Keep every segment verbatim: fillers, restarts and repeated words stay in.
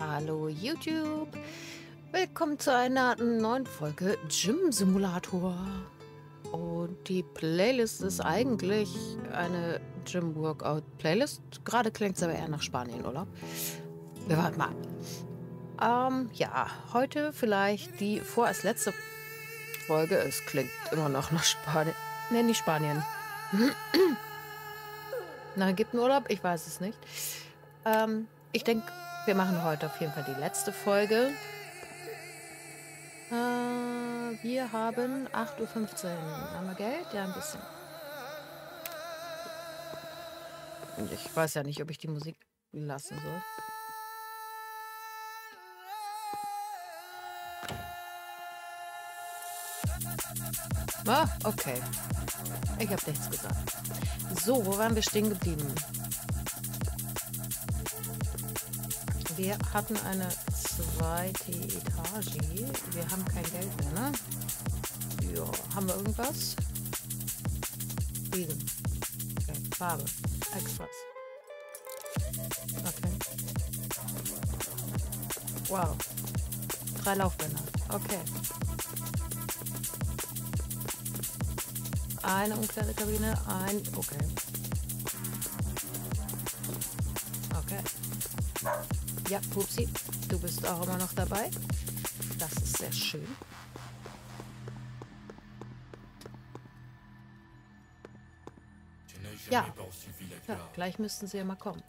Hallo YouTube, willkommen zu einer neuen Folge Gym Simulator. Und die Playlist ist eigentlich eine Gym Workout Playlist. Gerade klingt es aber eher nach Spanien-Urlaub. Wir warten mal. Ähm, ja, heute vielleicht die vorerst letzte Folge. Es klingt immer noch nach Spanien. Ne, nicht Spanien. Na, Ägypten-Urlaub? Ich weiß es nicht. Ähm, ich denke, wir machen heute auf jeden Fall die letzte Folge. Äh, wir haben acht Uhr fünfzehn. Haben wir Geld? Ja, ein bisschen. Ich weiß ja nicht, ob ich die Musik lassen soll. Ah, okay. Ich habe nichts gesagt. So, wo waren wir stehen geblieben? Wir hatten eine zweite Etage. Wir haben kein Geld mehr, ne? Ja, haben wir irgendwas? Biegen. Okay, Farbe. Extras. Okay. Wow. Drei Laufbänder. Okay. Eine Umkleidekabine, ein... Okay. Okay. Ja, Pupsi, du bist auch immer noch dabei. Das ist sehr schön. Ja. Ja, gleich müssten sie ja mal kommen.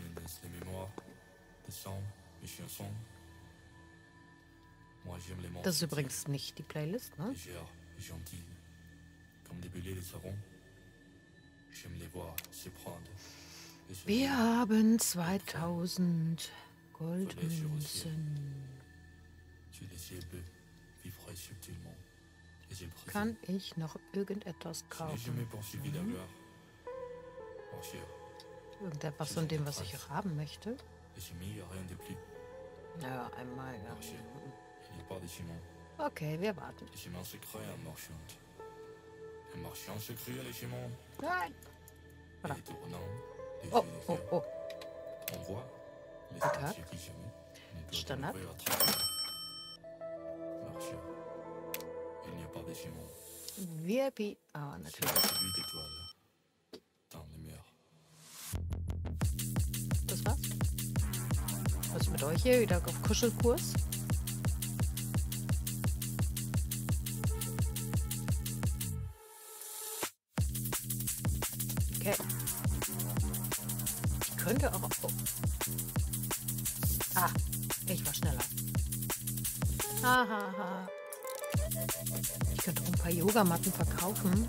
Das ist übrigens nicht die Playlist, ne? Wir haben zweitausend Goldmünzen. Kann ich noch irgendetwas kaufen? Hm? Irgendetwas von dem, was ich haben möchte? Ja, einmal, ja. Okay, wir warten. Nein! Voilà. Oh, oh, oh. Guten Tag. Standard. V I P. Ah, natürlich. Das war's? Was ist mit euch hier? Wieder auf Kuschelkurs? Okay. Ich könnte auch... Oh. Ah, ich war schneller. Hahaha. Ha, ha. Ich könnte auch ein paar Yogamatten verkaufen.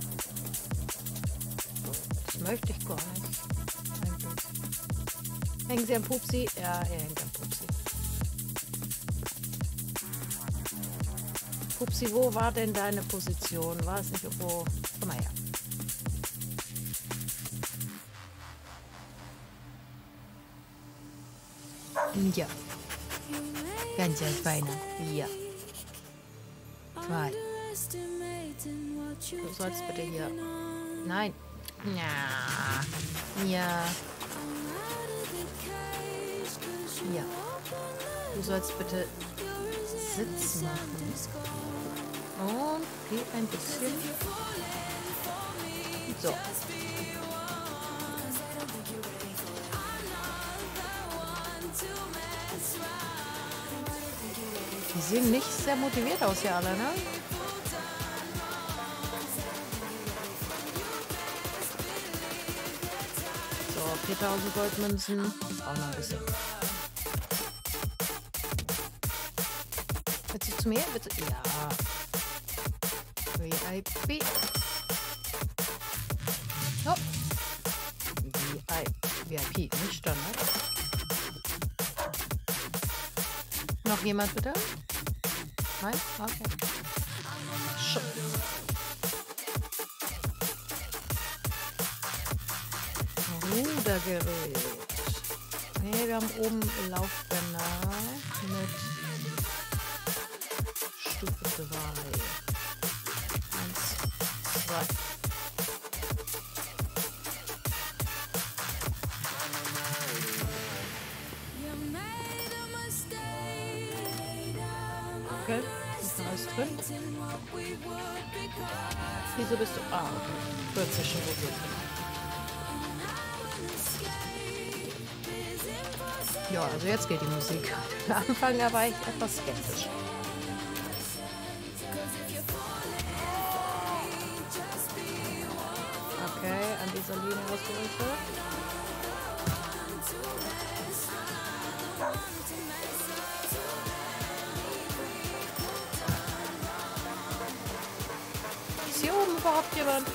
Das möchte ich gar nicht. Eigentlich. Hängen Sie am Pupsi? Ja, er hängt am Pupsi. Pupsi, wo war denn deine Position? War es nicht irgendwo... Komm mal her. Ja. Ganz feiner. Ja. Zwei. Du sollst bitte hier... Nein. Ja. Ja. Ja. Du sollst bitte Sitz machen. Und geh ein bisschen. So. Die sehen nicht sehr motiviert aus hier alle, ne? So, viertausend Goldmünzen. Auch noch ein bisschen. Willst du zu mir? Bitte? Ja. V I P. Oh. V I P, nicht Standard. Noch jemand bitte? Nein? Okay. Schon. Rudergerät. Nee, wir haben oben Laufbänder mit Stufe drei. Eins, zwei. You made a mistake. Okay, ist noch alles drin. Wieso bist du... Ah, okay. vierzig schon gut. Ja, also jetzt geht die Musik. Am Anfang da war ich etwas skeptisch. Okay, an dieser Linie ausgerichtet. Ist hier oben überhaupt jemand?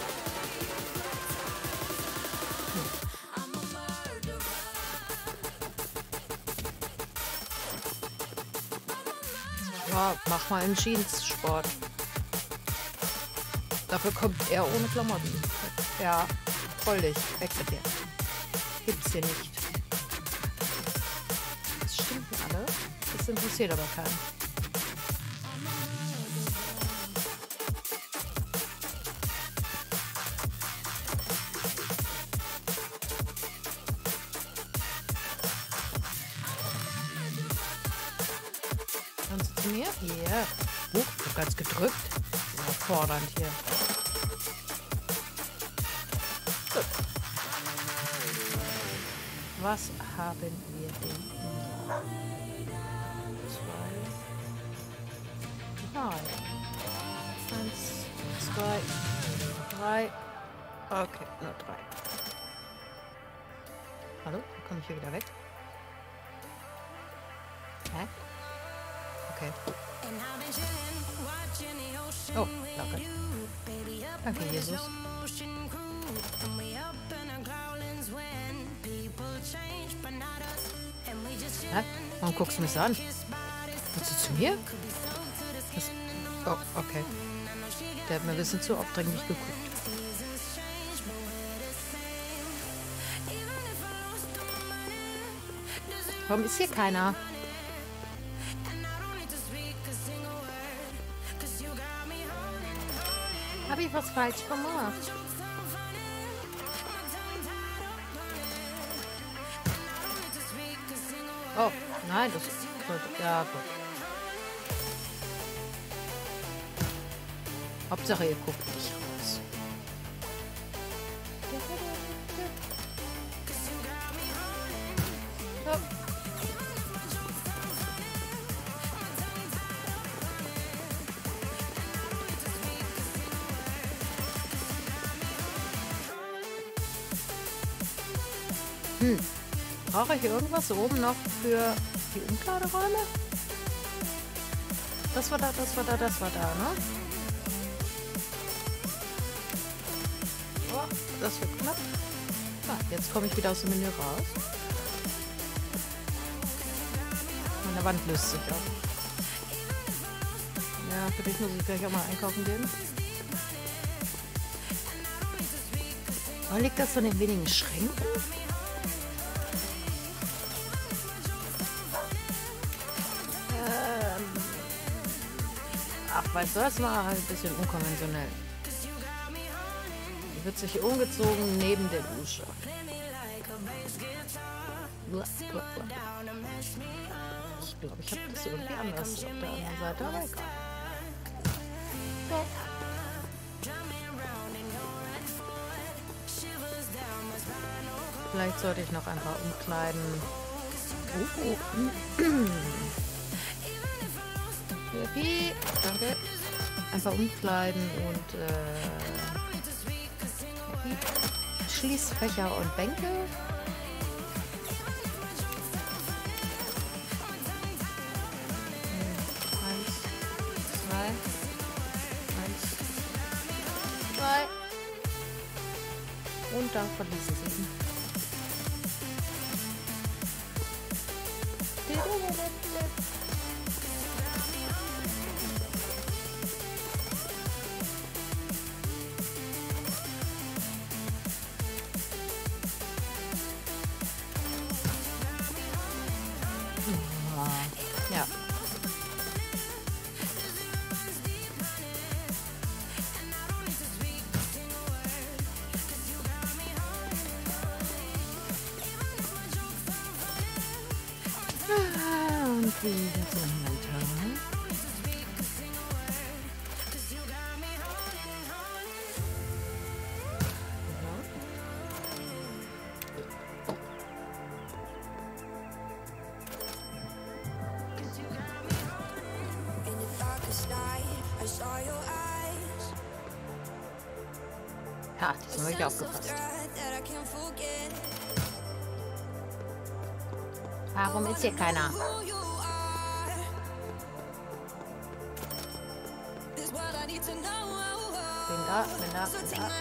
Ja, mach mal einen Jeans-Sport. Dafür kommt er ohne Klamotten. Ja, voll dich. Weg mit dir. Gibt's hier nicht. Das stimmt alle. Das interessiert aber keinen. Kommst du zu mir? Ja. Yeah. Uh, ich hab ganz gedrückt. Sehr fordernd hier. Gut. Was haben wir denn? Zwei. Drei. Eins, zwei, drei. Okay, nur drei. Hallo? Wie komme ich hier wieder weg? Hä? Okay. Oh, danke. Danke, Jesus. Hä? Warum guckst du mich so an? Willst du zu mir? Das, oh, okay. Der hat mir ein bisschen zu aufdringlich geguckt. Warum ist hier keiner? Habe ich was falsch gemacht? Oh, nein, das ist gut. Ja, gut. Hauptsache, ihr guckt nicht raus. Ja. Hm. Brauche ich irgendwas oben noch für die Umkleideräume? Das war da, das war da, das war da, ne? Oh, das wird knapp. Ah, jetzt komme ich wieder aus dem Menü raus. Meine Wand löst sich auf. Ja, für dich muss ich gleich auch mal einkaufen gehen. Oh, liegt das an den wenigen Schränken? Ach, weißt du, das war ein bisschen unkonventionell. Die wird sich umgezogen neben der Dusche. Ich glaube, ich habe das irgendwie anders auf der anderen Seite, aber egal. Ja. Vielleicht sollte ich noch ein paar umkleiden. Oh, oh. Yippie. Danke. Ein paar umkleiden und äh, Schließfächer und Bänke. Eins, zwei, eins, zwei. Und dann verließen sie ihn. Ja. Und wieder zum Inventar. Ja, diesmal habe ich aufgepasst. Warum ist hier keiner? Bin da, bin da, bin da.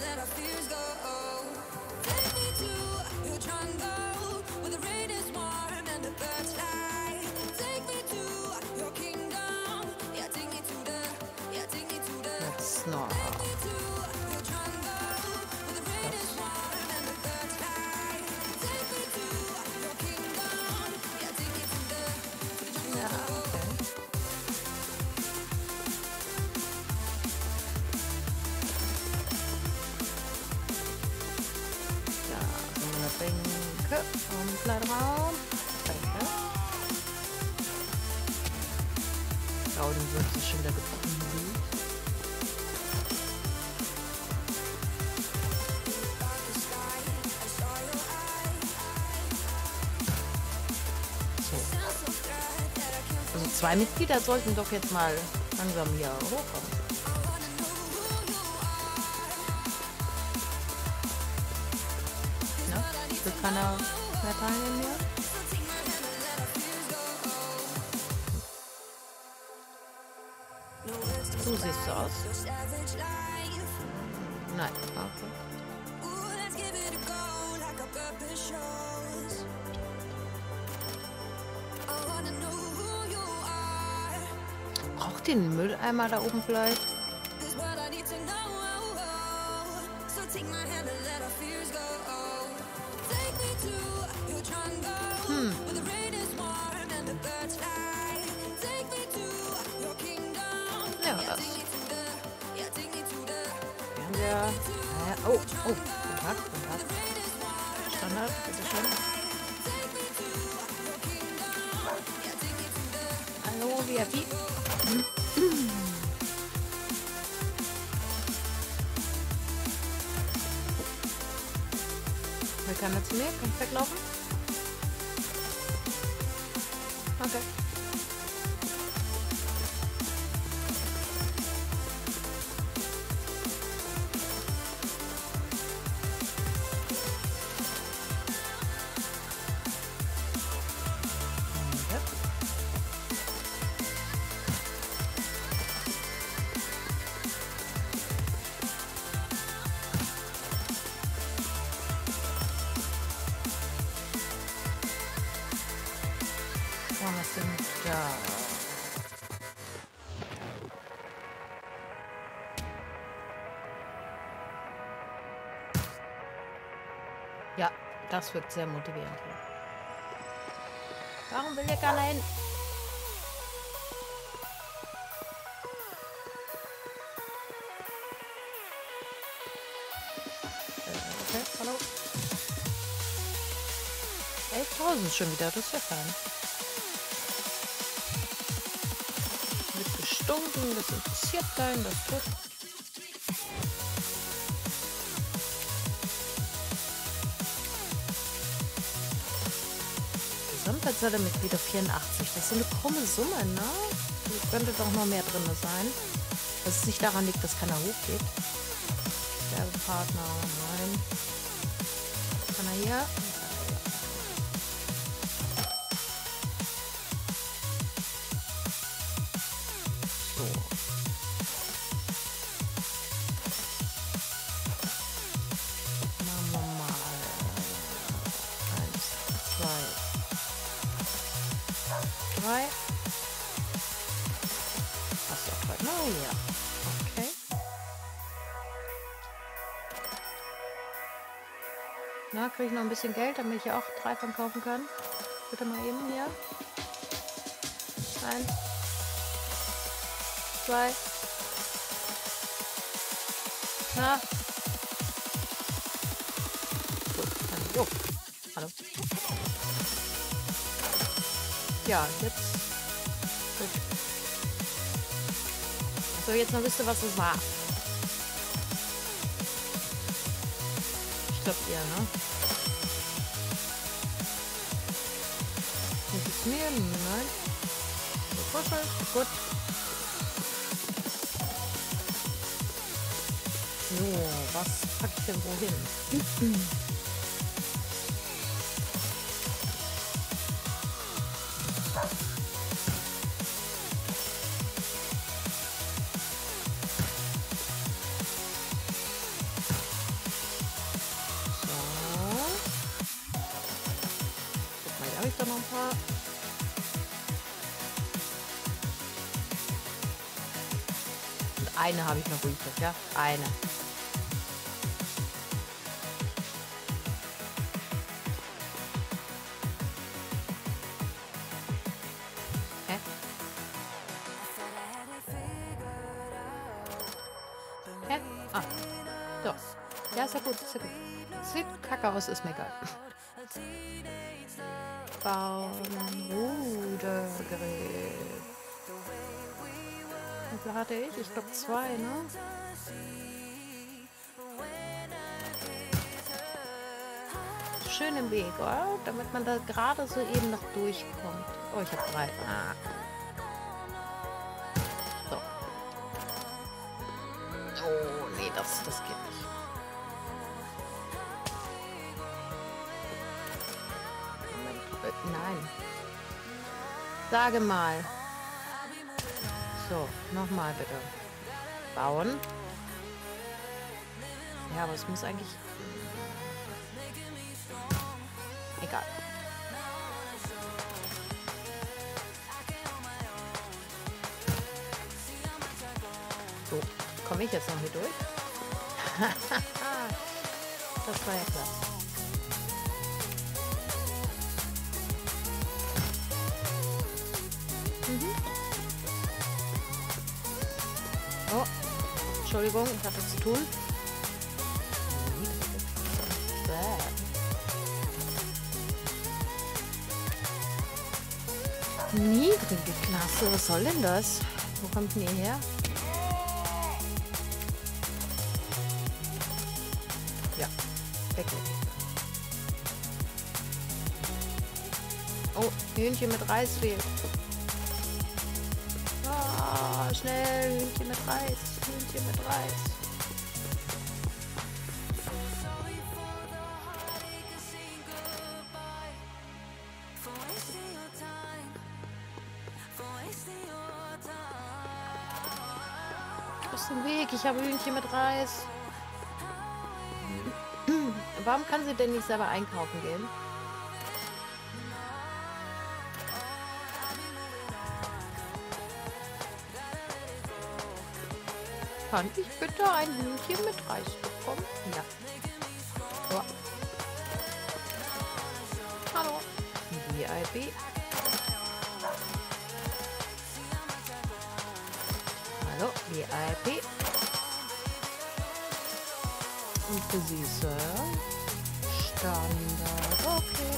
Jetzt noch. Ja, okay. Ja, so eine Bänke und Kleiderraum. Danke. Oh, dann wird sie schon wieder geprügelt. So. Also zwei Mitglieder sollten doch jetzt mal langsam hier hochkommen. Ja, will keiner mehr teilnehmen hier? So siehst du aus. Nein, okay. Braucht den Mülleimer da oben vielleicht? Hm. Ja, das. Wir haben ja... Äh, oh, oh, guten Tag, guten Tag. Standard, bitteschön. Hallo, V I P. Will keiner zu mir? Kann ich weglaufen? Okay. Was sind da? Ja, das wird sehr motivierend hier. Warum will der keiner hin? Okay, hallo. elftausend schon wieder, das ist ja fein. Gestunken, das interessiert keinen, das tut. Gesamtzahl der Mitglieder vierundachtzig. Das ist eine krumme Summe, ne? Hier könnte doch noch mehr drin sein. Dass es nicht daran liegt, dass keiner hochgeht. Werbepartner, nein. Kann er hier? Drei. Hast du auch drei? Oh ja. Okay. Na, kriege ich noch ein bisschen Geld, damit ich auch drei von kaufen kann? Bitte mal eben hier. Eins. Zwei. Na. Gut, dann. Jo. Hallo. Ja, jetzt. Gut. So, jetzt mal wisst ihr, was das war. Ich glaube ihr, ne? Nicht es mir? Nein. So, kuscheln. Gut. So, was pack ich denn wohin? Habe ich da noch ein paar? Und eine habe ich noch übrig, ja? Eine. Hä? Hä? Ah. Doch. Ja, ist ja gut, ist ja gut. Sieht kacke aus, ist mir egal. Bauen, Rudergerät. Wie viel hatte ich? Ich glaube zwei, ne? Schön im Weg, oder? Damit man da gerade so eben noch durchkommt. Oh, ich habe drei. Ah. So. Oh, nee, das, das geht nicht. Nein. Sage mal. So, nochmal bitte. Bauen. Ja, aber es muss eigentlich... Egal. So, komme ich jetzt noch hier durch? Das war ja klar. Oh, Entschuldigung, ich hatte zu tun. Niedrige Klasse, was soll denn das? Wo kommt denn ihr her? Ja, weg mit. Oh, Hühnchen mit Reis fehlt. Ah, schnell, Hühnchen mit Reis, Hühnchen mit Reis. Aus dem Weg, ich habe Hühnchen mit Reis. Warum kann sie denn nicht selber einkaufen gehen? Kann ich bitte ein Hühnchen mit Reis bekommen? Ja. So. Hallo. V I P. Hallo, V I P. Und für Sie, Sir. Standard. Okay.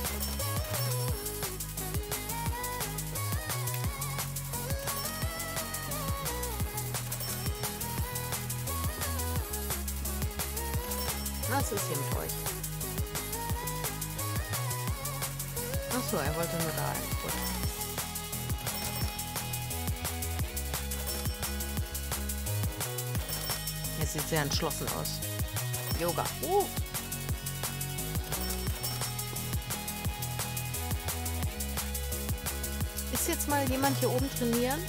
Was ist hier mit euch? Achso, er wollte nur da rein. Gut. Er sieht sehr entschlossen aus. Yoga. Uh. Ist jetzt mal jemand hier oben trainieren?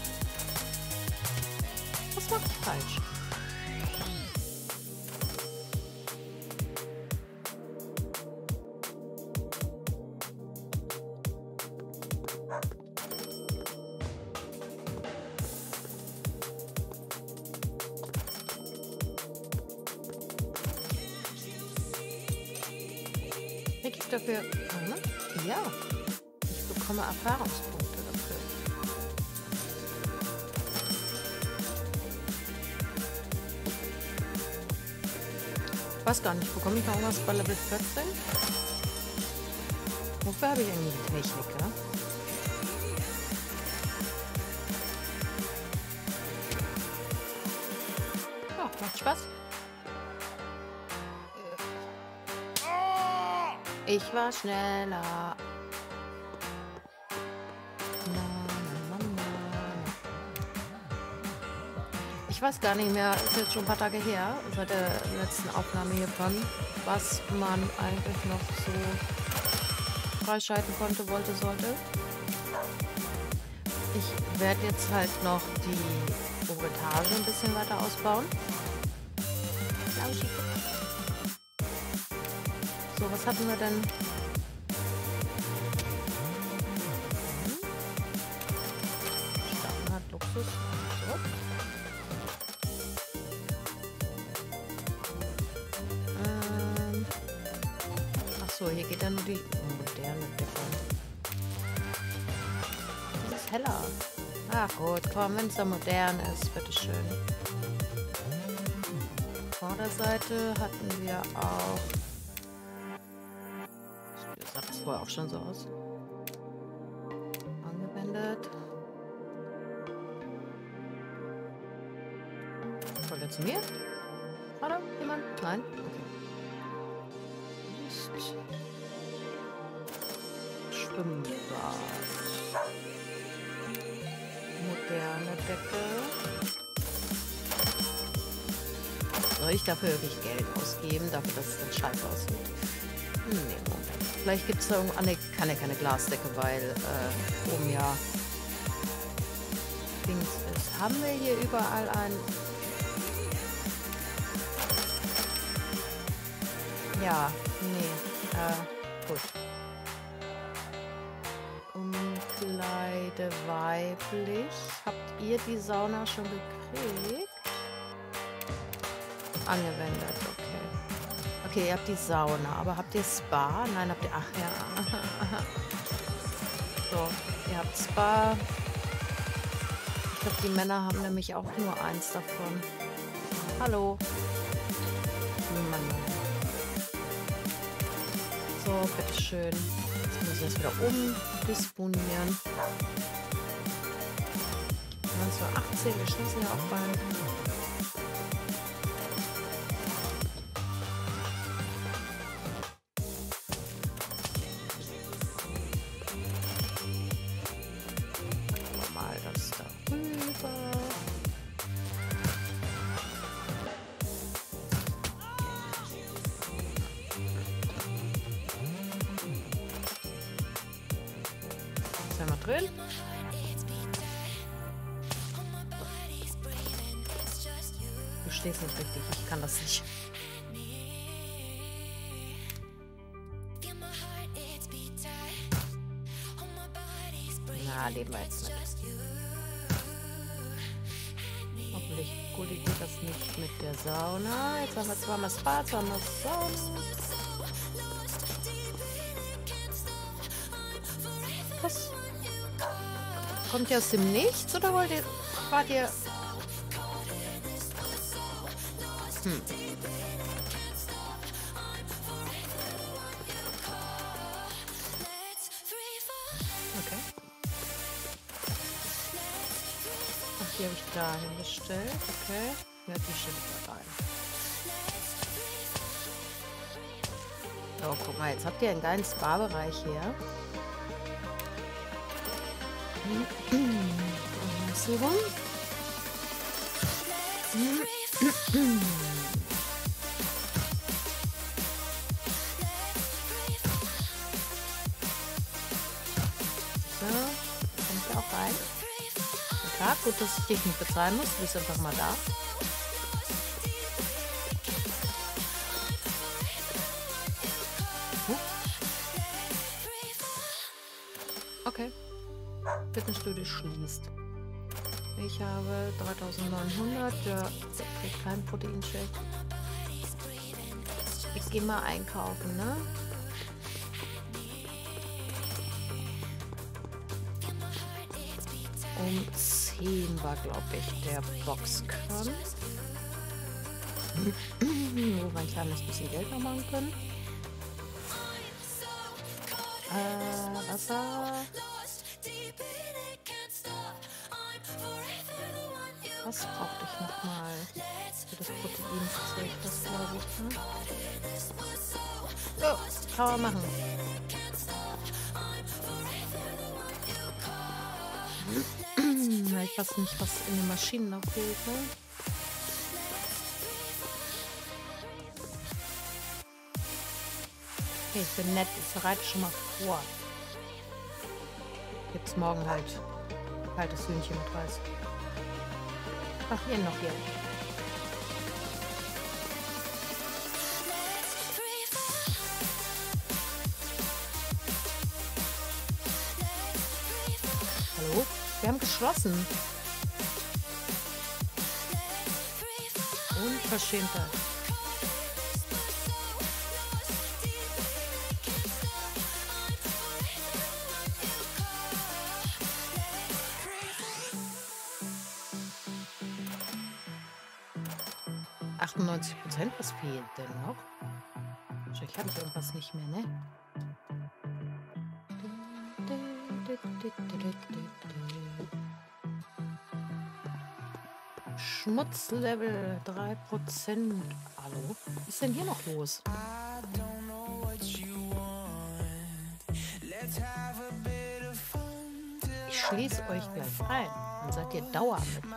Was mache ich falsch? Krieg ich dafür... Hm? Ja. Ich bekomme Erfahrungspunkte dafür. Ich weiß gar nicht, bekomme ich noch irgendwas bei Level vierzehn? Wofür habe ich eigentlich die Technik, ja? Ja, macht Spaß. Ich war schneller. Ich Ich weiß gar nicht mehr, ist jetzt schon ein paar Tage her, seit der letzten Aufnahme hiervon, was man eigentlich noch so freischalten konnte, wollte, sollte. Ich werde jetzt halt noch die obere Etage ein bisschen weiter ausbauen. So, was hatten wir denn? Standard Luxus. So. Ähm. Achso, hier geht ja nur die moderne Decke. Das ist heller. Ach gut, komm, wenn es so modern ist, bitteschön. Vorderseite hatten wir auch. Sah das vorher auch schon so aus? Angewendet. Kommt er zu mir? Hallo, jemand? Nein? Okay. Ist Schwimmbad. Moderne Decke. Soll ich dafür wirklich Geld ausgeben, dafür, dass es dann scheiße aussieht? Nee, Moment. Vielleicht gibt es da irgendwo... Ah, ne, kann ja keine Glasdecke, weil äh, oben ja Dings ist. Haben wir hier überall ein... Ja, nee, äh, gut. Umkleide weiblich. Habt ihr die Sauna schon gekriegt? Angewendet, okay. Okay, ihr habt die Sauna, aber habt ihr Spa? Nein, habt ihr... Ach ja. So, ihr habt Spa. Ich glaube, die Männer haben nämlich auch nur eins davon. Hallo. Mann. So, bitteschön. Jetzt muss ich das wieder umdisponieren. neunzehnhundertachtzehn, wir schließen ja auch bald. Mal das da rüber. Ist ja mal drin. Du stehst nicht richtig, ich kann das nicht. Na, leben wir jetzt nicht. Hoffentlich kollidiert das nicht mit der Sauna. Jetzt haben wir zweimal Spa, zweimal Sauna. Was? Kommt ihr aus dem Nichts oder wollt ihr... Wart ihr... Hm. Okay. Ach, die habe ich da hingestellt. Okay. Ja, die stelle ich da rein. So, guck mal, jetzt habt ihr einen geilen Spa-Bereich hier. So rum. So, kommt ja auch rein. Ja, gut, dass ich dich nicht bezahlen muss. Du bist einfach mal da. Okay. Fitnessstudio schließt. Ich habe dreitausendneunhundert. Ja, kriegt kein Proteinshake. Ich gehe mal einkaufen, ne? Um zehn war, glaube ich, der Boxkampf. Wo wir ein kleines bisschen Geld noch machen können. Äh, Wasser. Was brauchte ich nochmal für das Proteinzeug? Das glaube ich, ne? So, kann man machen. Ich weiß nicht, was in den Maschinen noch fehlt, ne? Okay, ich bin nett. Ich bereite schon mal vor. Gibt's morgen halt kaltes Hühnchen mit Reis. Ach, hier noch hier. Hallo? Wir haben geschlossen. Unverschämtheit. achtundneunzig Prozent, was fehlt denn noch? Wahrscheinlich habe ich irgendwas nicht mehr, ne? Schmutzlevel drei Prozent. Hallo? Was ist denn hier noch los? Ich schließe euch gleich ein. Dann seid ihr Dauermitglied.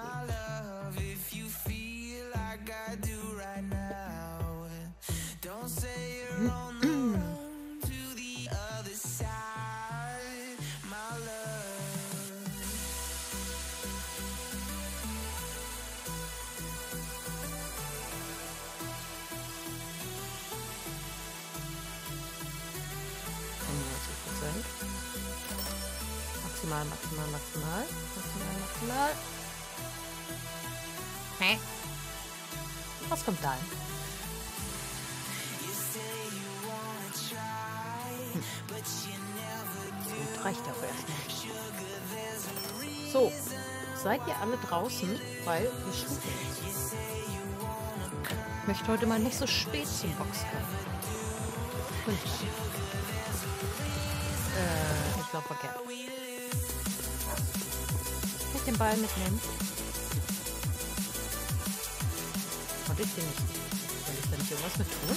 Maximal, maximal, maximal. Maximal, maximal. Hä? Was kommt da? Hm. Und reicht aber erstmal. So, seid ihr alle draußen, weil wir schließen jetzt. Ich möchte heute mal nicht so spät zum Boxkampf. Fünf. Äh, ich glaube verkehrt. Kann ich den Ball mitnehmen? Konnte ich den nicht. Wollte ich da nicht irgendwas mit tun?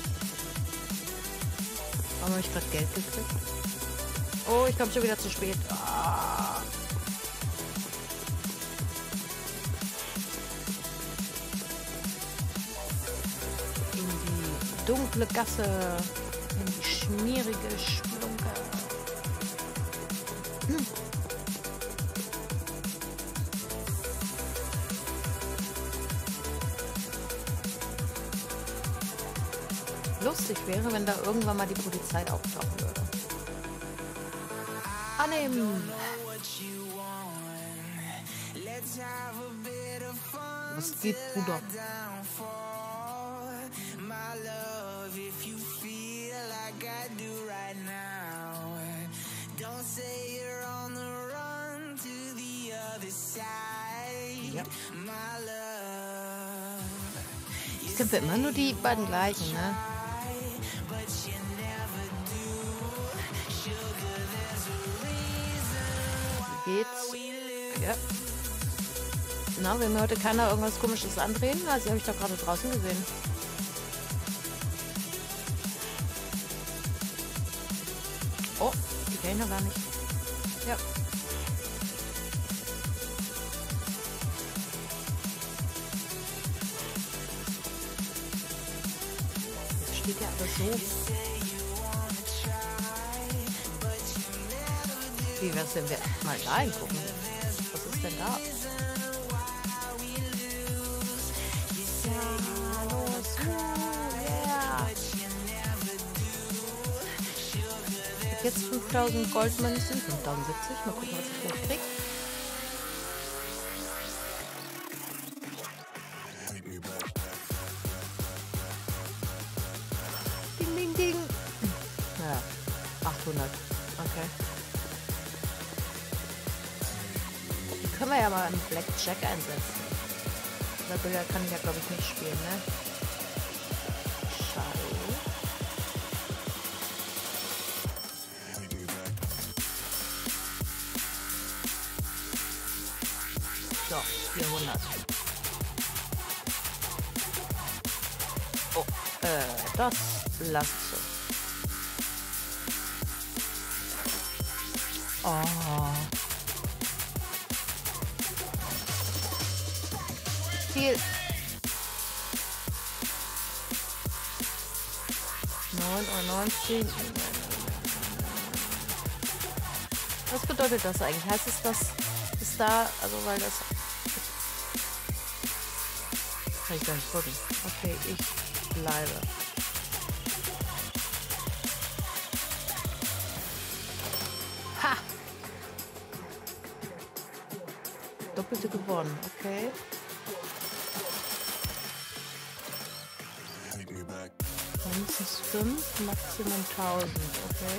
Warum habe ich gerade Geld gekriegt? Oh, ich komme schon wieder zu spät. Ah. In die dunkle Gasse. In die schmierige Splunke. Hm. Lustig wäre, wenn da irgendwann mal die Polizei auftauchen würde. Annehmen! Was geht, Bruder? Ja. Ich kämpfe immer nur die beiden gleichen, ne? Wie geht's? Ja. Na, will mir heute keiner irgendwas Komisches andrehen? Na, sie habe ich doch gerade draußen gesehen. Oh, die kenne ich noch gar nicht. Ja. Jetzt steht ja alles so. Wie wär's denn, wir mal da hingucken? Was ist denn da? Ja, los, yeah. Ich hab jetzt fünftausend Goldmünzen, fünftausendsiebzig. Mal gucken, was ich denn krieg. Ding, ding, ding. Ja, achthundert. Okay. Können wir ja mal einen Blackjack einsetzen. Der Billard kann ich ja, glaube ich, nicht spielen, ne? Schade. So, vierhundert. Oh, äh, das lass ich so. Oh. Viel. neun Uhr neunzehn. Was bedeutet das eigentlich? Heißt es, dass es da, also weil das... Kann ich gar nicht gucken. Okay, ich bleibe. Ha! Doppelte gewonnen, okay. Mindestens fünf, Maximum tausend, okay.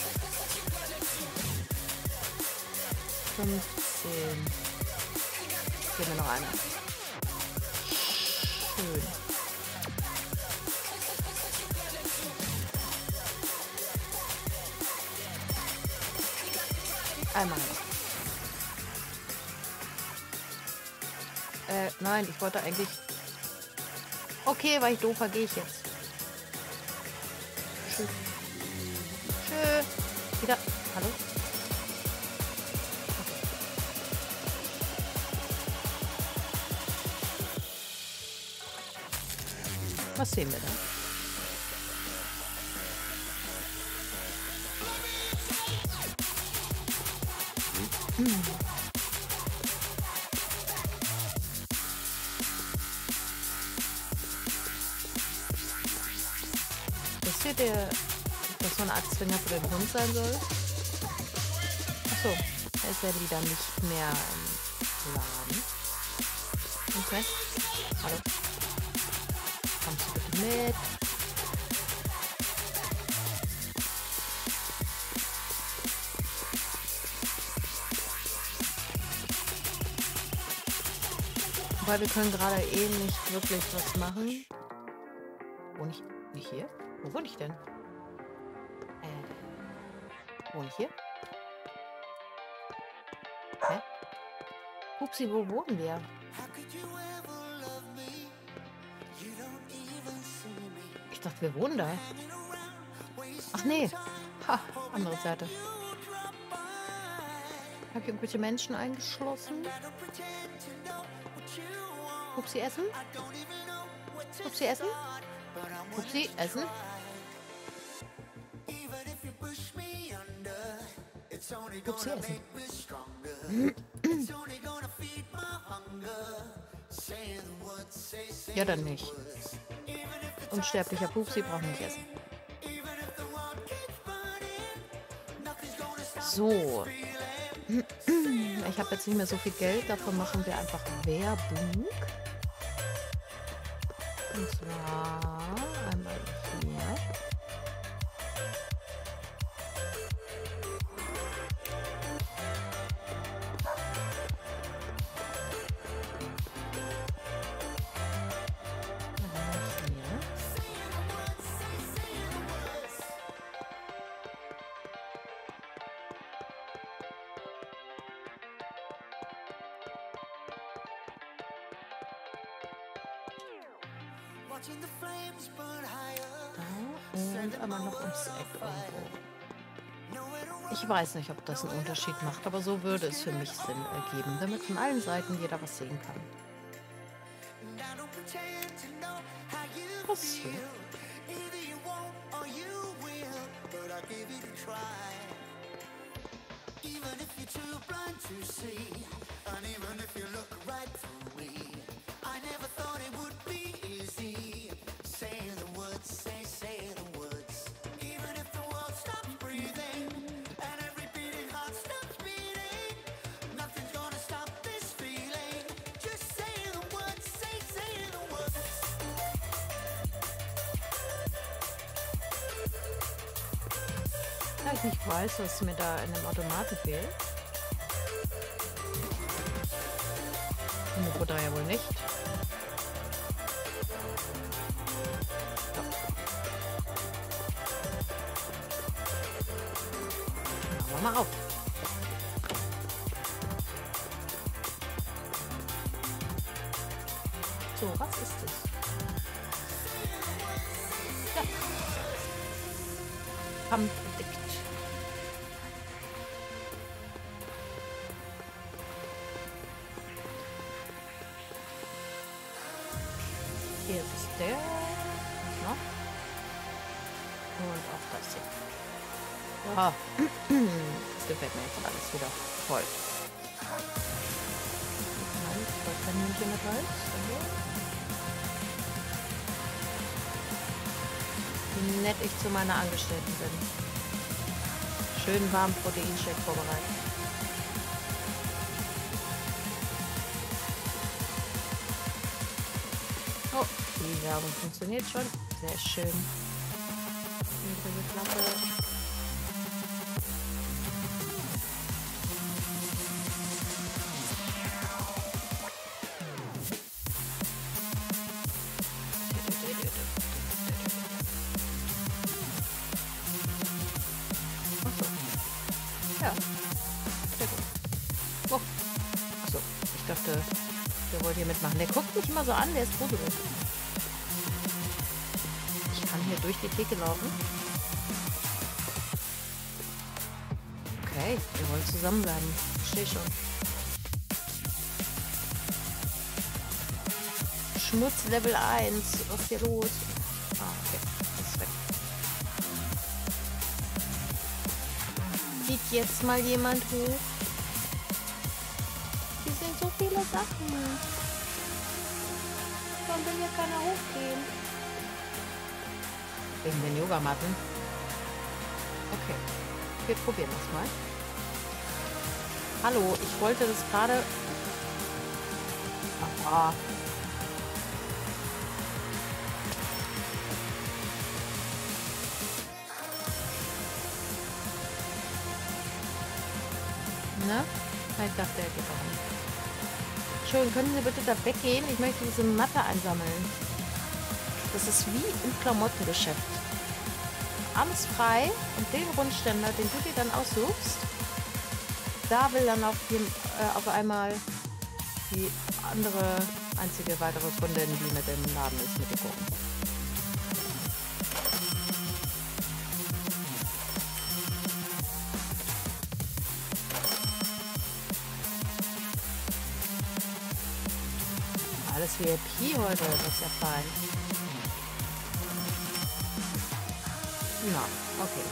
fünfzehn. Gehen wir noch eine. Schön. Einmal noch. Äh, nein, ich wollte eigentlich... Okay, war ich doof, gehe ich jetzt. Tschö. Tschö. Wieder. Hallo? Okay. Was sehen wir da? Hm. Das hier der, das so eine Art Zwinger für den Hund sein soll. Achso, er ist ja wieder nicht mehr im Laden. Okay. Hallo. Kommst du bitte mit? Weil wir können gerade eh nicht wirklich was machen. Wohne ich nicht hier? Wo wohne ich denn? Äh, wohne ich hier? Hä? Pupsi, wo wohnen wir? Ich dachte, wir wohnen da. Ach nee. Ha, andere Seite. Habe ich irgendwelche Menschen eingeschlossen? Pupsi essen? Pupsi essen? Pupsi essen? Pupsi essen. Ja, dann nicht. Unsterblicher Pupsi braucht nicht essen. So. Ich habe jetzt nicht mehr so viel Geld. Davon machen wir einfach Werbung. Und zwar einmal hier. Da und einmal noch ums Eck irgendwo. Ich weiß nicht, ob das einen Unterschied macht, aber so würde es für mich Sinn ergeben, damit von allen Seiten jeder was sehen kann. Was hier? Da ich nicht weiß, was mir da in dem Automaten fehlt. Oder ja wohl nicht. Doch. Machen wir mal auf. So, was ist das? Ja. Kampf entdeckt. Hier ist der. Was noch? Und auch das hier. Ah, das gefällt mir jetzt alles wieder voll. Nein, ich wollte kein Hühnchen mit Reis. Wie nett ich zu meiner Angestellten bin. Schön warm Proteinshake vorbereitet. Oh, die Werbung funktioniert schon. Sehr schön. Niedrige Klappe. Ja, sehr gut. Oh, achso, ich dachte, der wollte hier mitmachen. Der guckt mich immer so an, der ist gruselig. Ich kann hier durch die Theke laufen. Okay, wir wollen zusammenbleiben. Ich stehe schon. Schmutz Level eins. Was ist hier los? Ah, okay. Das ist weg. Sieht jetzt mal jemand hoch? Hier sind so viele Sachen. Warum will hier keiner hochgehen? Wegen den Yogamatten. Okay. Wir probieren das mal. Hallo, ich wollte das gerade... Ah. Ne? Ich dachte, er geht auch nicht. Schön, können Sie bitte da weggehen? Ich möchte diese Matte einsammeln. Das ist wie im Klamottengeschäft. Alles frei und den Rundständer, den du dir dann aussuchst, da will dann auf, jeden, äh, auf einmal die andere, einzige weitere Kundin, die mit dem Laden ist, mit dir gucken. Alles V I P heute, das ist ja fein. Na, okay.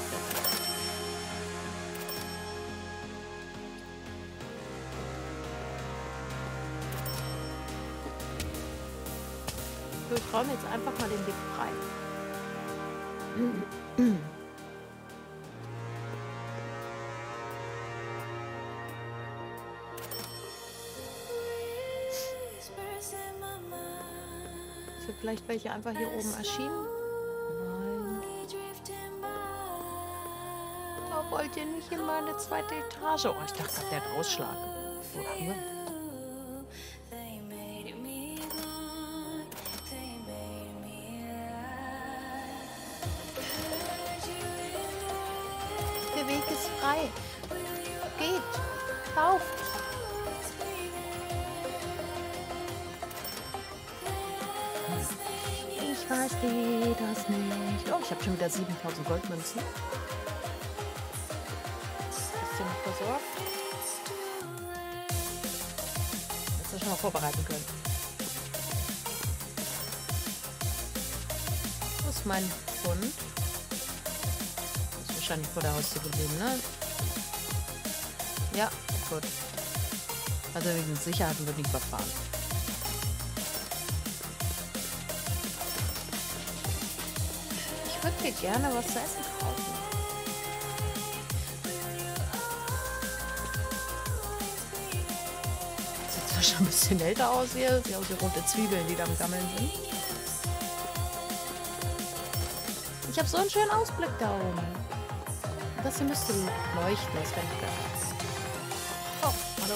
So, ich räume jetzt einfach mal den Weg frei. Sind vielleicht welche einfach hier oben erschienen? Wollt ihr nicht in meine zweite Etage? Oh, ich dachte, der hat Ausschlag. Wo haben wir? Der Weg ist frei. Geht. Lauft. Ich verstehe das nicht. Oh, ich habe schon wieder siebentausend Goldmünzen. Versorgt. Hättest du schon mal vorbereiten können. Wo ist mein Hund? Ist wahrscheinlich vor der Haustür geblieben, ne? Ja, gut. Also wegen Sicherheit wird nicht überfahren. Ich würde dir gerne was zu essen kaufen. Schon ein bisschen älter aus hier. Sie haben so rote Zwiebeln, die da am Gammeln sind. Ich habe so einen schönen Ausblick da oben. Das hier müsste leuchten, das fände ich besser. Oh, hallo.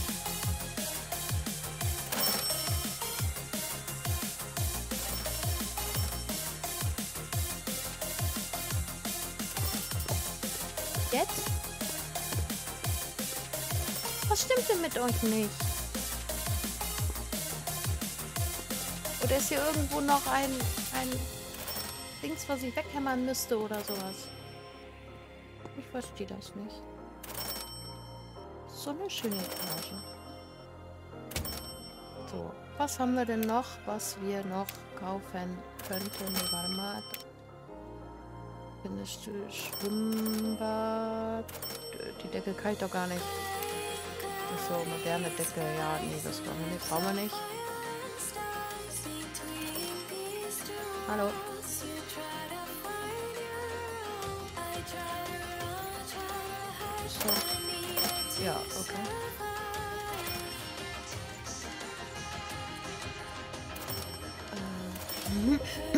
Jetzt? Was stimmt denn mit euch nicht? Oder ist hier irgendwo noch ein, ein Dings, was ich weghämmern müsste oder sowas? Ich verstehe das nicht. So eine schöne Etage. So, was haben wir denn noch, was wir noch kaufen könnten? Nee, warte mal. Findest du Schwimmbad? Die Decke kann ich doch gar nicht. Ach so, moderne Decke. Ja, nee, das brauchen wir nicht. Brauchen wir nicht. Hallo. So. Ja, okay. Äh.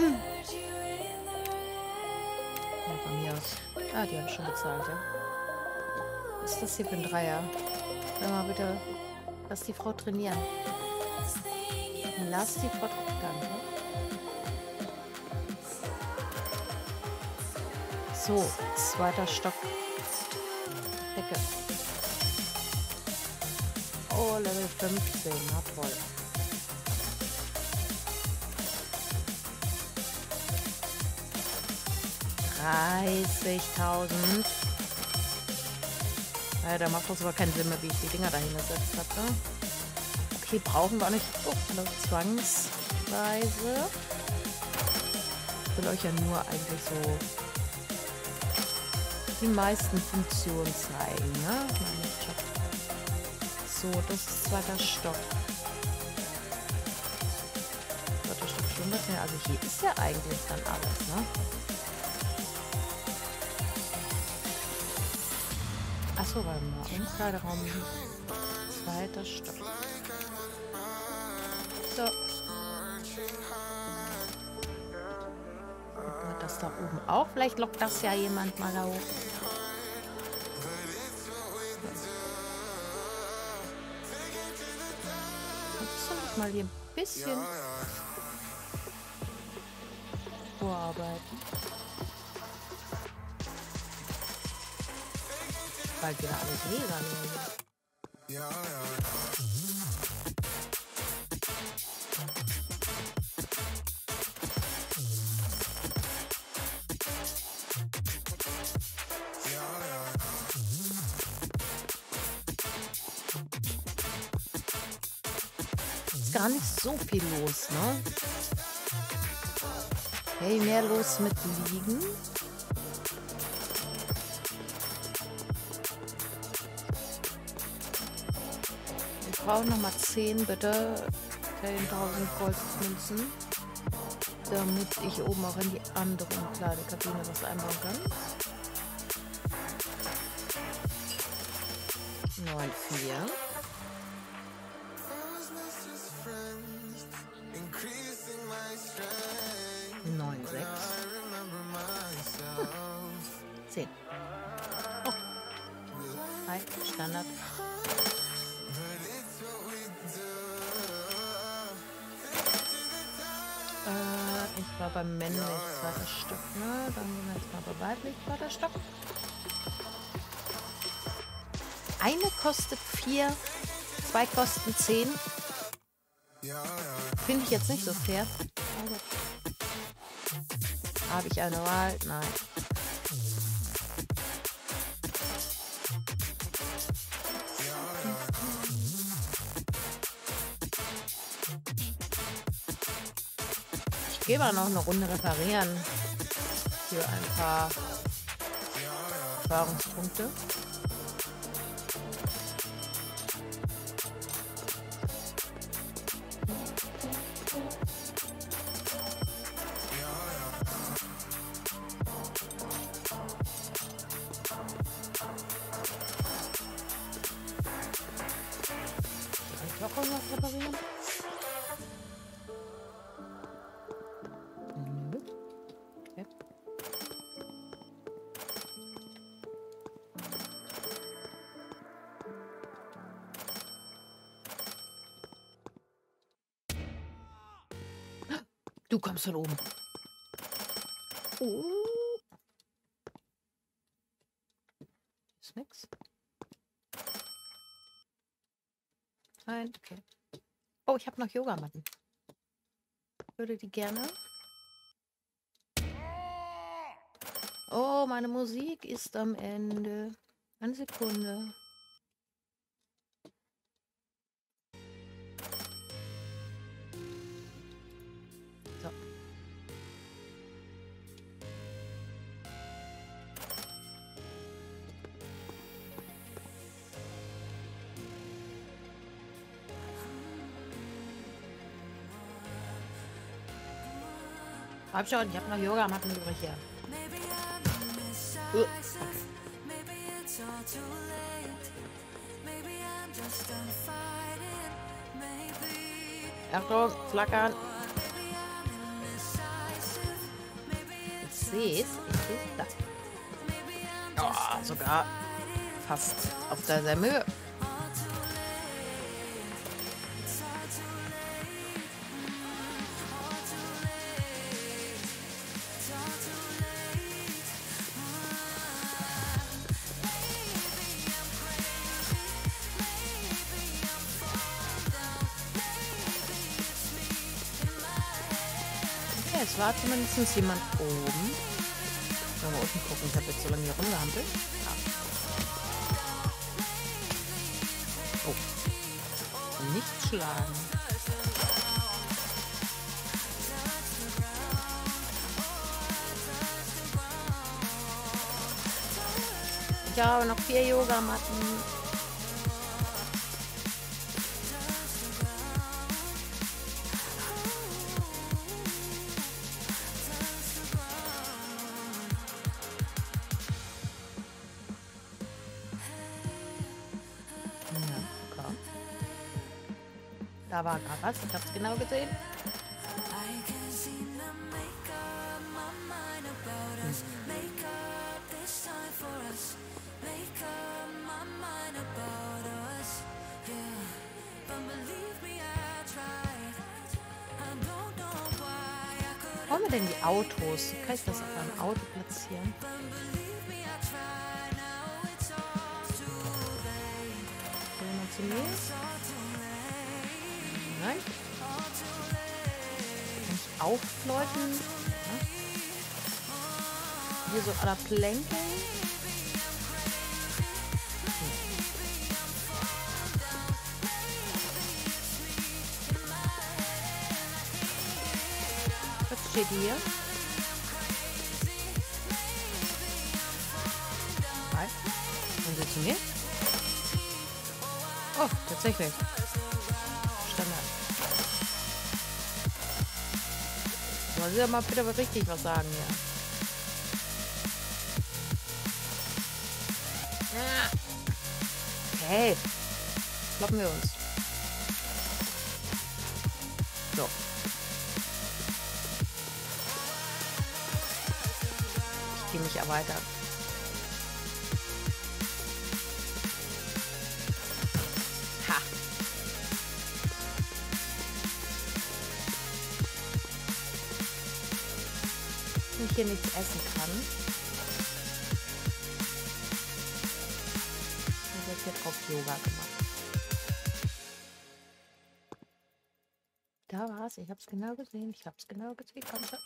Ja, von mir aus. Ah, die haben schon bezahlt, ja. Was ist das hier für ein Dreier? Hör mal bitte. Lass die Frau trainieren. Lass die Frau trainieren. Danke. So, zweiter Stock. Decke. Oh, Level fünfzehn. Na toll. dreißigtausend. Ja, da macht das aber keinen Sinn mehr, wie ich die Dinger dahin gesetzt habe. Ne? Okay, brauchen wir nicht. Oh, hallo, zwangsweise. Ich will euch ja nur eigentlich so die meisten Funktionen zeigen. Ne? So, das ist zweiter Stock. Zweiter Stock schon was mehr. Also hier ist ja eigentlich dann alles, ne? Achso, warte mal. Umkleideraum. Zweiter Stock. So. Gucken wir das da oben auch. Vielleicht lockt das ja jemand mal da hoch. Jetzt soll ich mal hier ein bisschen vorarbeiten. Bald wieder alles mega leer. Ja, ja. Ist gar nicht so viel los, ne? Hey, mehr los mit Liegen. Wir brauchen noch mal zehn, bitte. zehntausend Goldmünzen. Damit ich oben auch in die andere Umkleidekabine was einbauen kann. neun vier. neun sechs. zehn. Oh. Hi, Standard. Äh, ich war beim männlich zweiter Stock, ne? Dann gehen wir jetzt mal bei weiblich zweiter Stock. Eine kostet vier, zwei kosten zehn. Finde ich jetzt nicht so fair. Also, habe ich eine Wahl? Nein. Ich gehe mal noch eine Runde reparieren. Für ein paar Erfahrungspunkte. Noch irgendwas reparieren? Mhm. Okay. Du kommst von oben. Oh. Ist nix. Nein, okay. Oh, ich habe noch Yogamatten. Würde die gerne. Oh, meine Musik ist am Ende. Eine Sekunde. So. Hab schon, ich hab noch Yogamatten übrig hier. Uh, okay. Achtung, flackern. Ich sehe es. Ich sehe es da. Oh, sogar fast auf derselben Höhe. Es war zumindest jemand oben. Mal unten gucken, ich habe jetzt so lange hier rumgehampelt. Ah. Oh. Nicht schlagen. Ich habe noch vier Yogamatten. Da war gar was, ich hab's genau gesehen. Hm. Wo haben wir denn die Autos? Kann ich das auf einem Auto platzieren? Jemand zu mir? Nein. Kann ich aufläuten? Ja. Hier so à la Plänke. Hm. Was steht hier? Nein. Kommen Sie zu mir? Oh, tatsächlich. Soll sie ja mal bitte aber richtig was sagen hier. Okay. Kloppen wir uns. So. Ich gehe mich erweitern. Ha. Wenn ich hier nichts essen kann, dann wird hier drauf Yoga gemacht. Da war's, ich hab's genau gesehen, ich hab's genau gesehen, komm schon.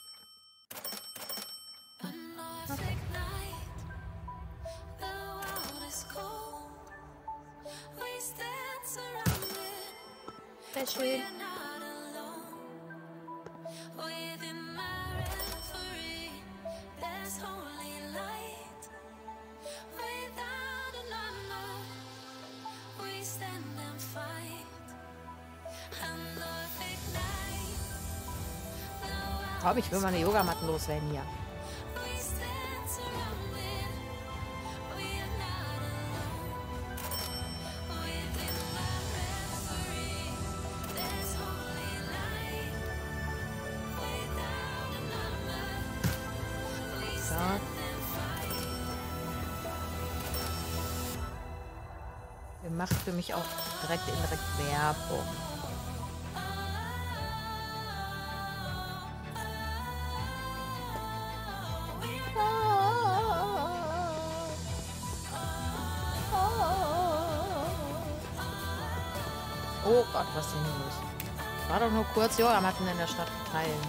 Okay. Sehr schön. Komm, ich will meine Yogamatten loswerden hier. So. Ihr macht für mich auch direkt indirekt Werbung. Oh Gott, was ist denn hier los? War doch nur kurz Yogamatten in der Stadt verteilen.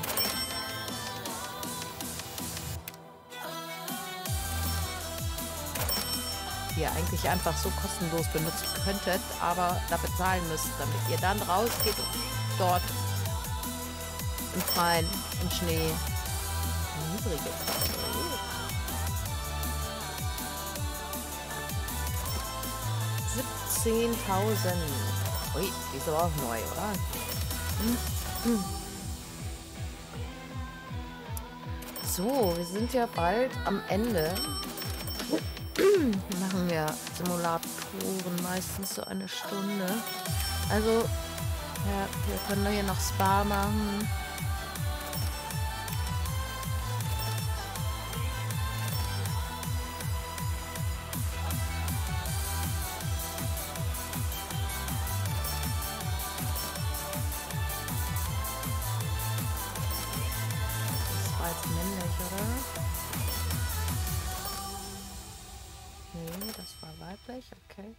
Die ihr eigentlich einfach so kostenlos benutzen könntet, aber da bezahlen müsst, damit ihr dann rausgeht und dort im Freien, im Schnee, niedrige siebzehntausend. Ui, die ist aber auch neu, oder? Hm. Hm. So, wir sind ja bald am Ende. Machen wir Simulatoren meistens so eine Stunde. Also, ja, wir können hier noch Spa machen. Das war jetzt männlich, oder? Nee, das war weiblich, okay.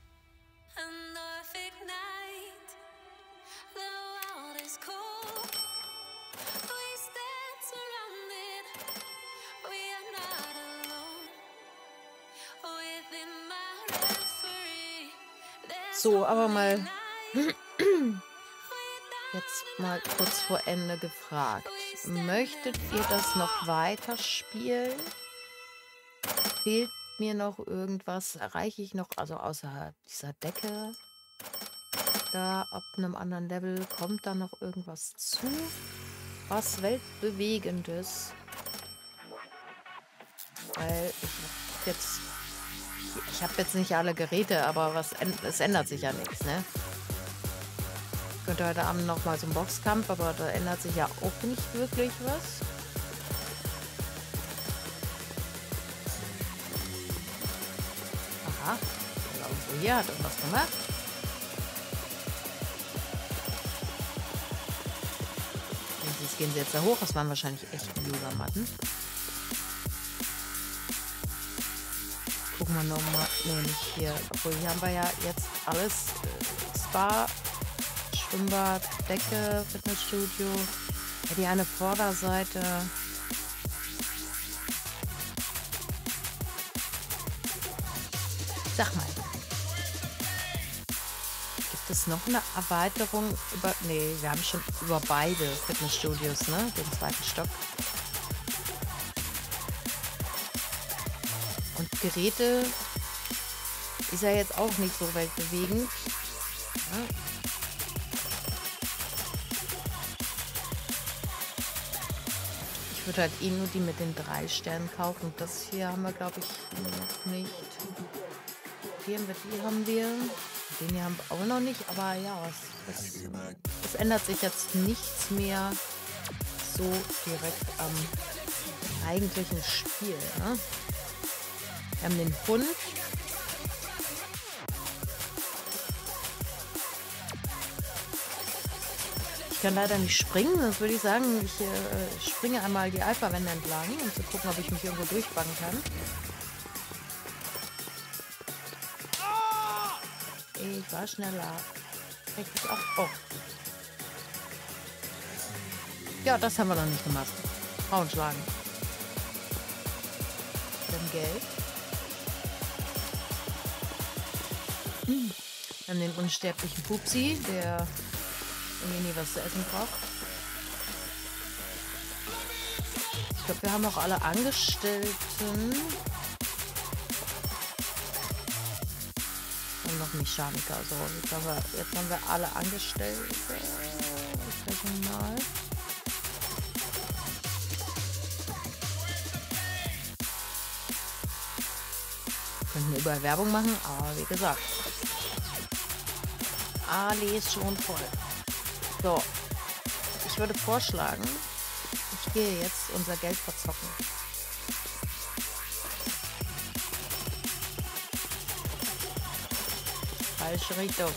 So, aber mal jetzt mal kurz vor Ende gefragt. Möchtet ihr das noch weiter spielen? Fehlt mir noch irgendwas? Erreiche ich noch, also außer dieser Decke da ab einem anderen Level, kommt da noch irgendwas zu? Was Weltbewegendes? Weil ich hab jetzt ich habe jetzt nicht alle Geräte, aber was es ändert sich ja nichts, ne? Ich könnte heute Abend noch mal zum Boxkampf, aber da ändert sich ja auch nicht wirklich was. Aha, irgendwo hier hat irgendwas gemacht. Jetzt gehen sie jetzt da hoch, das waren wahrscheinlich echt Yogamatten. Gucken wir nochmal, nee, nicht hier. Obwohl, hier haben wir ja jetzt alles. Äh, Spa, Schwimmbad, Decke, Fitnessstudio. Ja, die eine Vorderseite. Sag mal. Gibt es noch eine Erweiterung über... Nee, wir haben schon über beide Fitnessstudios, ne? Den zweiten Stock. Und Geräte ist ja jetzt auch nicht so weltbewegend. Ja. Ich würde halt eh nur die mit den drei Sternen kaufen. Das hier haben wir, glaube ich, noch nicht. Die haben wir, die haben wir. Den hier haben wir auch noch nicht. Aber ja, es, es, es ändert sich jetzt nichts mehr so direkt am eigentlichen Spiel. Ne? Wir haben den Hund. Ich kann leider nicht springen, sonst würde ich sagen, ich äh, springe einmal die Alpha-Wände entlang, um zu gucken, ob ich mich irgendwo durchbacken kann. Ich war schneller. Richtig auch. Oh. Ja, das haben wir noch nicht gemacht. Frauen schlagen. Dann Geld. Wir haben den unsterblichen Pupsi, der irgendwie nie was zu essen braucht. Ich glaube, wir haben auch alle Angestellten. Und noch Mechaniker. So, jetzt haben wir, jetzt haben wir alle Angestellte. Personal. Könnten über Werbung machen, aber wie gesagt. Ali ist schon voll. So. Ich würde vorschlagen, ich gehe jetzt unser Geld verzocken. Falsche Richtung.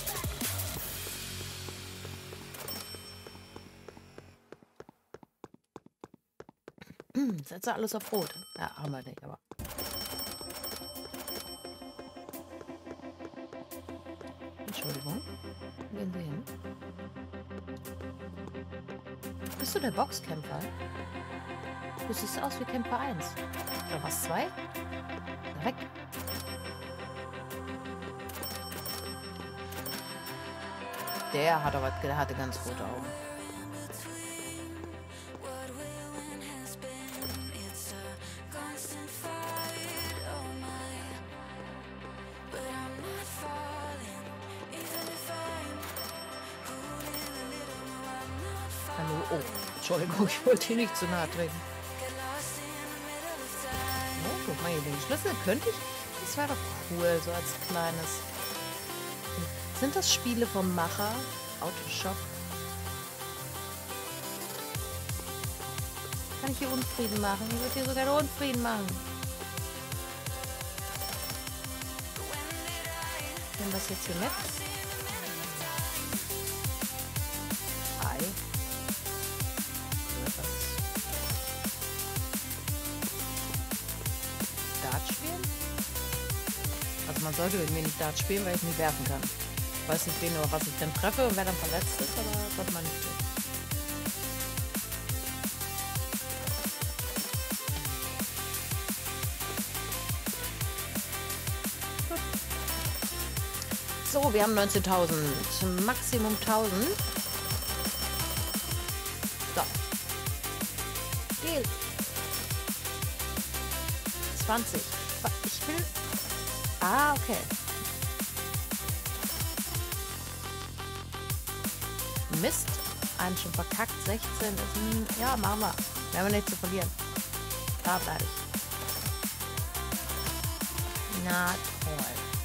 Setze alles auf Rot. Ja, haben wir nicht, aber. Entschuldigung. Wo gehen wir hin? Bist du der Boxkämpfer? Du siehst aus wie Kämpfer eins. Oder was, zwei? Na weg. Der hat aber, der hatte ganz rote Augen. Hallo? Oh, Entschuldigung, ich wollte hier nicht zu nahe treten. guck mal hier, den Schlüssel könnte ich... Das wäre doch cool, so als kleines... Sind das Spiele vom Macher? Autoshop? Kann ich hier Unfrieden machen? Ich würde hier sogar Unfrieden machen. Nehmen wir das jetzt hier mit. Ei. Dart spielen? Also man sollte irgendwie nicht Dart spielen, weil ich nicht werfen kann. Ich weiß nicht, wen oder was ich dann treffe und wer dann verletzt ist, aber sollte man nicht tun. So, wir haben neunzehntausend. Maximum tausend. So. Deal. zwanzig. Ich will... Ah, okay. Mist. Einen schon verkackt. sechzehn ist ein... Ja, machen wir. Wir haben nichts zu verlieren. Da bleibe ich. Na toll.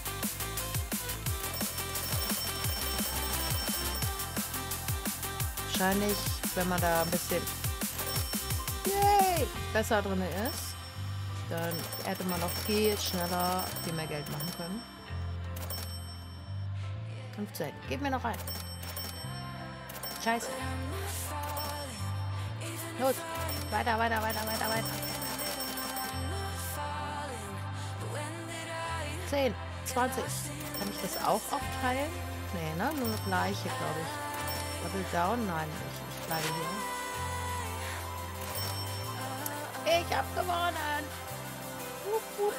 Wahrscheinlich, wenn man da ein bisschen yay, besser drin ist, dann hätte man auch viel schneller viel mehr Geld machen können. fünfzehn. Gib mir noch ein. Scheiße. Los. Weiter, weiter, weiter, weiter, weiter. zehn. zwanzig. Kann ich das auch aufteilen? Nee, ne? Nur das gleiche, glaube ich. Double down? Nein, ich, ich bleibe hier. Ich hab gewonnen! Wupp, wupp.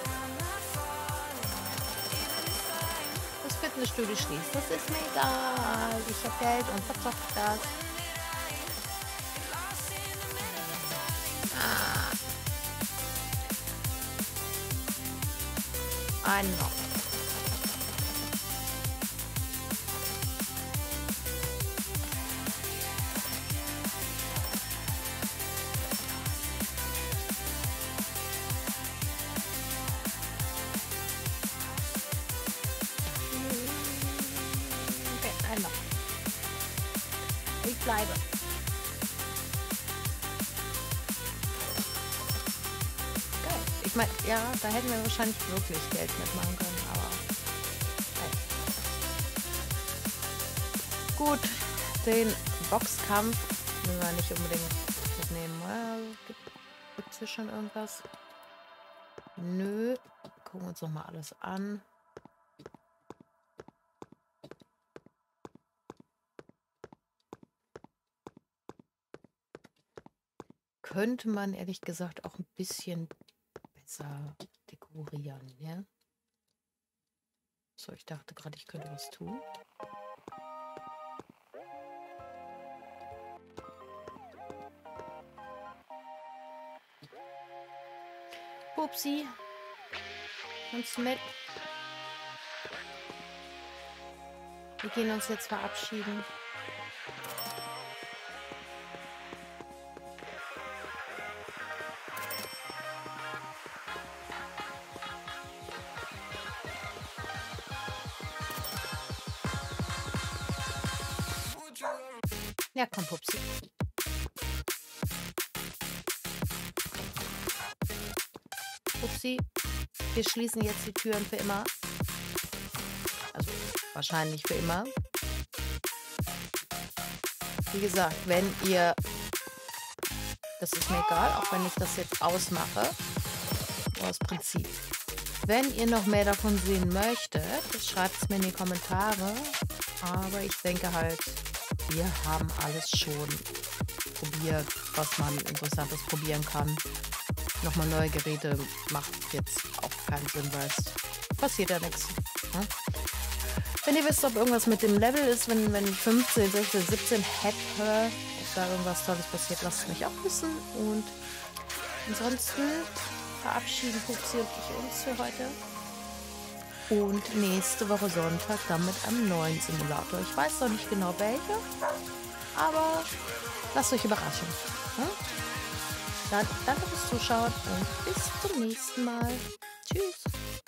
Das Fitnessstudio schließt. Das ist mir egal. Ich hab Geld und verzockt das. Ah. Einen noch. Ich bleibe. Geil. Ich meine, ja, da hätten wir wahrscheinlich wirklich Geld mitmachen können, aber hey. Gut, den Boxkampf müssen wir nicht unbedingt mitnehmen. Well, gibt es hier schon irgendwas? Nö. Gucken wir uns noch mal alles an. Könnte man ehrlich gesagt auch ein bisschen besser dekorieren, ja? So, ich dachte gerade, ich könnte was tun. Pupsi, kommst du mit? Wir gehen uns jetzt verabschieden. Ja, komm, Pupsi. Pupsi, wir schließen jetzt die Türen für immer. Also wahrscheinlich für immer. Wie gesagt, wenn ihr... Das ist mir egal, auch wenn ich das jetzt ausmache. Aus Prinzip. Wenn ihr noch mehr davon sehen möchtet, schreibt es mir in die Kommentare. Aber ich denke halt... Wir haben alles schon probiert, was man Interessantes probieren kann. Nochmal neue Geräte macht jetzt auch keinen Sinn, weil es passiert ja nichts. Ne? Wenn ihr wisst, ob irgendwas mit dem Level ist, wenn, wenn ich fünfzehn, sechzehn, siebzehn hätte, ob da irgendwas Tolles passiert, lasst es mich auch wissen. Und ansonsten verabschieden Pupsi und ich uns für heute. Und nächste Woche Sonntag dann mit einem neuen Simulator. Ich weiß noch nicht genau welcher, aber lasst euch überraschen. Hm? Dann danke fürs Zuschauen und bis zum nächsten Mal. Tschüss.